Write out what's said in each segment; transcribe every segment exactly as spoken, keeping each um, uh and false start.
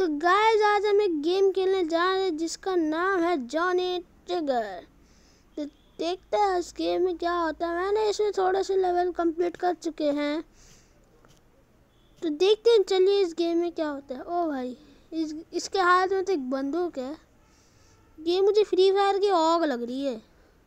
तो गाइस आज हम एक गेम खेलने जा रहे हैं जिसका नाम है जॉनी ट्रिगर। तो देखते हैं इस गेम में क्या होता है। मैंने इसमें थोड़े से लेवल कंप्लीट कर चुके हैं, तो देखते हैं चलिए इस गेम में क्या होता है। ओ भाई, इस इसके हाथ में तो एक बंदूक है। ये मुझे फ्री फायर की ऑग लग रही है।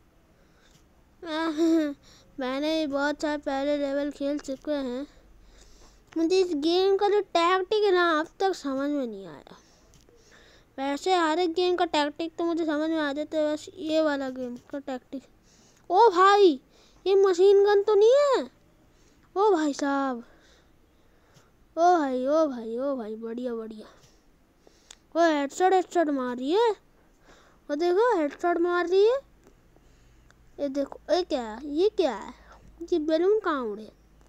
मैंने बहुत सारे पहले लेवल खेल चुके हैं। मुझे इस गेम का जो टैक्टिक है ना अब तक समझ में नहीं आया। वैसे हर एक गेम का टैक्टिक तो मुझे समझ में आ जाता है, बस ये वाला गेम का टैक्टिक। ओ भाई, ये मशीन गन तो नहीं है? ओ भाई साहब, ओ भाई ओ भाई ओ भाई बढ़िया बढ़िया। वो हेडशॉट हेडशॉट मार रही है, वो देखो हेडशॉट मार रही है। ये देखो, ये क्या है, ये क्या है, ये बैलून कहाँ उड़े?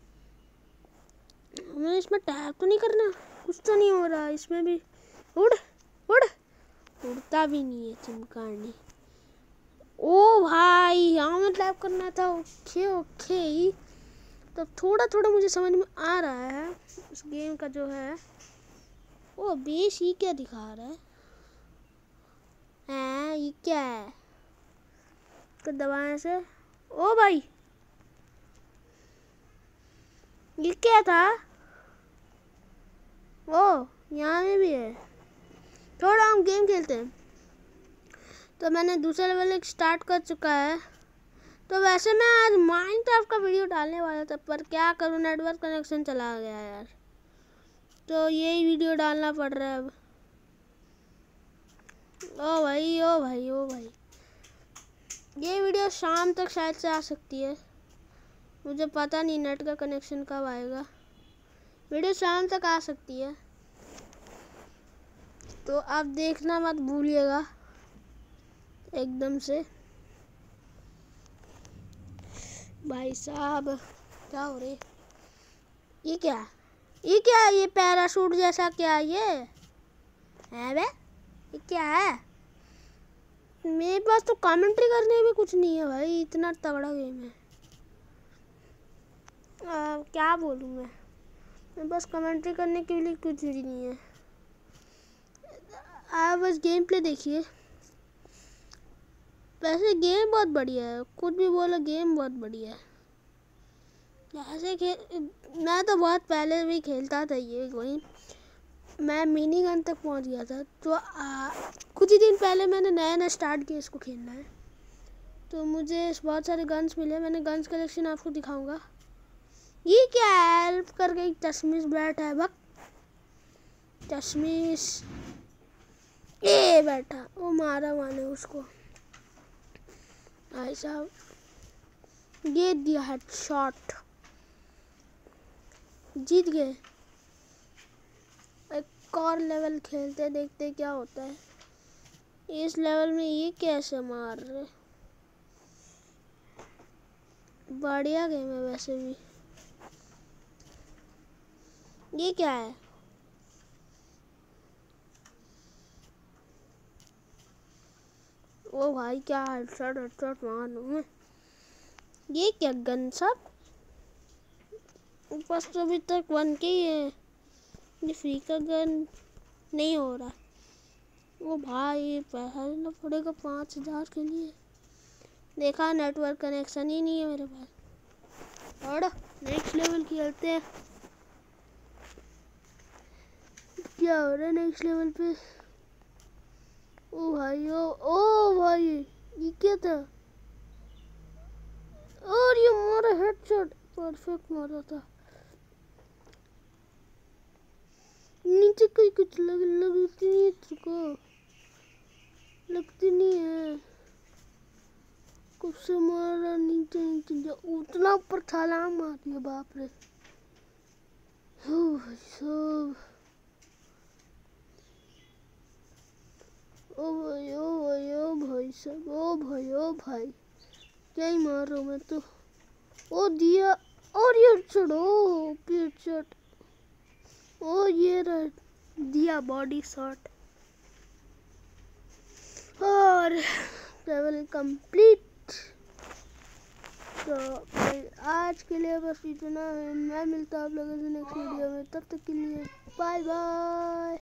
हमें इसमें टैप तो नहीं करना, कुछ तो नहीं हो रहा इसमें भी। उड़ उड़ उड़ता भी नहीं है चिमकानी। ओ भाई, यहाँ में टैप करना था। ओके ओके, तो थोड़ा थोड़ा मुझे समझ में आ रहा है इस गेम का जो है। ओ बेस, ये क्या दिखा रहा है? हैं, ये क्या है? तो दबाने से, ओ भाई ये क्या था? ओ यहाँ में भी है। थोड़ा हम गेम खेलते हैं। तो मैंने दूसरा लेवल एक स्टार्ट कर चुका है। तो वैसे मैं आज माइनक्राफ्ट का वीडियो डालने वाला था, पर क्या करूँ, नेटवर्क कनेक्शन चला गया यार, तो यही वीडियो डालना पड़ रहा है अब। ओ भाई ओ भाई ओ भाई, ये वीडियो शाम तक शायद से आ सकती है, मुझे पता नहीं नेट का कनेक्शन कब आएगा। वीडियो शाम तक आ सकती है, तो आप देखना मत भूलिएगा एकदम से। भाई साहब क्या हो रही, ये क्या ये क्या है? ये पैराशूट जैसा क्या है ये है बे? ये क्या है? मेरे पास तो कमेंट्री करने भी कुछ नहीं है भाई, इतना तगड़ा गेम है। आ, क्या बोलूँ मैं, मेरे पास कमेंट्री करने के लिए कुछ भी नहीं है। आप बस गेम प्ले देखिए। वैसे गेम बहुत बढ़िया है, कुछ भी बोलो, गेम बहुत बढ़िया है। ऐसे खेल मैं तो बहुत पहले भी खेलता था ये गेम, मैं मिनी गन तक पहुंच गया था। तो आ, कुछ ही दिन पहले मैंने नया नया स्टार्ट किया इसको खेलना है, तो मुझे बहुत सारे गन्स मिले। मैंने गन्स कलेक्शन आपको दिखाऊंगा। ये क्या है? हेल्प करके एक चश्मिश बैठा है, भक चश्मिश ये बैठा, वो मारा माने उसको। भाई साहब, ये दिया हेडशॉट, जीत गए। एक और लेवल खेलते, देखते क्या होता है। इस लेवल में ये कैसे मार रहे? बढ़िया गेम है वैसे भी। ये क्या है? ओ भाई, क्या हेडशॉट हेडशॉट मार लूं मैं। ये क्या गन सब बस तो अभी तक वन के ही है, ये फ्री का गन नहीं हो रहा। ओ भाई, पैसा देना पड़ेगा पाँच हजार के लिए। देखा, नेटवर्क कनेक्शन ही नहीं है मेरे पास। और नेक्स्ट लेवल खेलते हैं, क्या हो रहा है नेक्स्ट लेवल पे। ओ भाई ओ ओ भाई, ये क्या था? और ये मारा हेडशॉट, परफेक्ट मारा था। नीचे कोई कुछ लग लगती नहीं है, तुझको लगती नहीं है। कब से मारा नीचे नीचे, जो उतना ऊपर छलांग मार दिया, बाप रे। ओ भाई साहब, ओ भाई ओ भाई ओ भाई साहब, ओ भाई ओ भाई, क्या ही मार रहा हूँ मैं तो। ओ दिया, और ये चढ़ो पीट शॉट, ओ ये रहा दिया बॉडी शॉट, और लेवल कंप्लीट। तो आज के लिए बस इतना है। मैं मिलता हूँ आप लोगों से नेक्स्ट वीडियो में, तब तक के लिए बाय बाय।